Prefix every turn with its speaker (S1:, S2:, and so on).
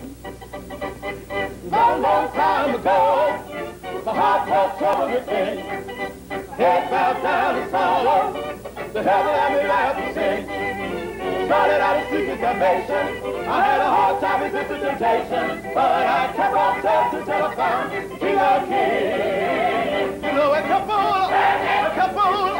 S1: Long, long time ago, my heart was troubled within. Head bowed down in sorrow, the heaven and me laughed and sing. Started out a secret damnation. I had a hard time resisting temptation, but I kept on searching until I found King of Kings. You know, a couple